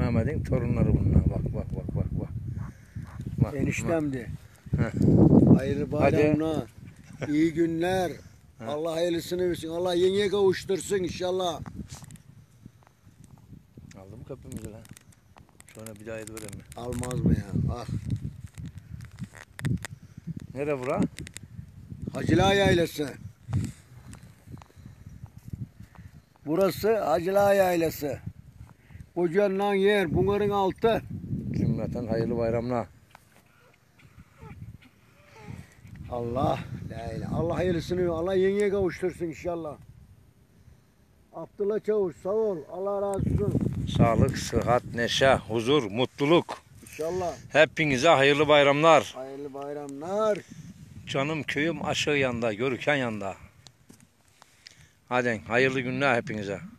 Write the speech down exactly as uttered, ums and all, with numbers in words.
Mehmet'in torunları bunlar. Bak bak bak bak bak. bak Eniştemdi. bak. Hayırlı bayramlar. İyi günler. Ha. Allah hayırlısını versin. Allah yengeye kavuştursun inşallah. Aldı mı köpüğümüzü lan? Sonra bir daha ediverem mi? Almaz mı ya? Ah. Nere bura? Hacıla Yaylası. Burası Hacıla Yaylası. Kocaman yer. Bunların altı. Cümleten hayırlı bayramlar. Allah. La ilahe. Allah hayırlısını. Allah yengeye kavuştursun inşallah. Abdullah Çavuş sağ ol. Allah razı olsun. Sağlık, sıhhat, neşe, huzur, mutluluk. İnşallah. Hepinize hayırlı bayramlar. Hayırlı bayramlar. Canım köyüm aşağı yanda, Görüken yanda. Hadi hayırlı günler hepinize.